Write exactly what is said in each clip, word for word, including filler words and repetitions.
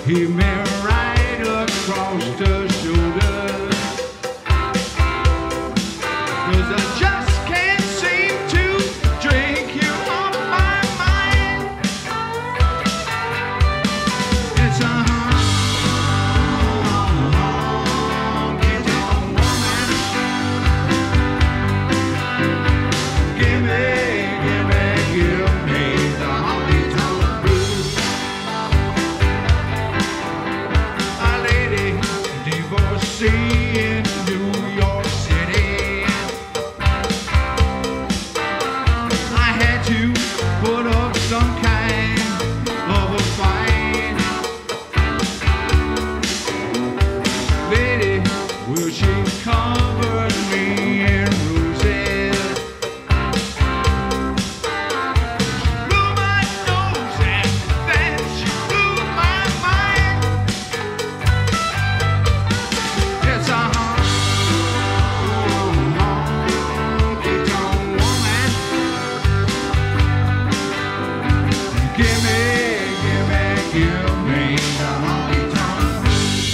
hit me right across the shoulder. 'Cause I just can't seem to drink you off my mind. It's a honky tonk woman. Give me, give me, give me the honky tonk blues. A lady divorcee in New York City. I had to put up some kind of a fight. Lady, will she cover me in roses? Blew my nose and then she blew my mind. It's a honky tonk woman. Give me, give me, give me the honky tonk blues.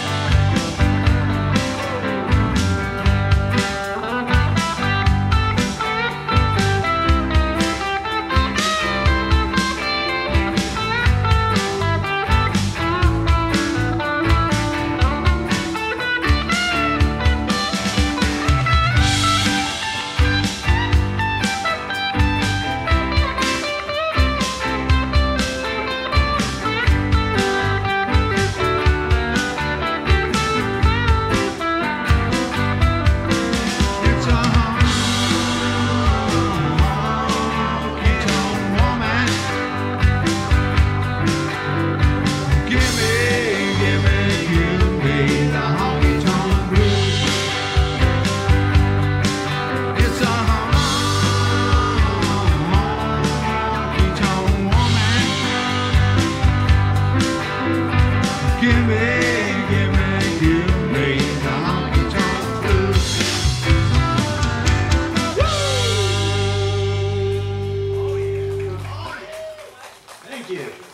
It's a honky tonk woman. Give me, give me, give me the honky tonk blues. It's a honky tonk woman. Give me, give me, give me the honky tonk blues. Thank you.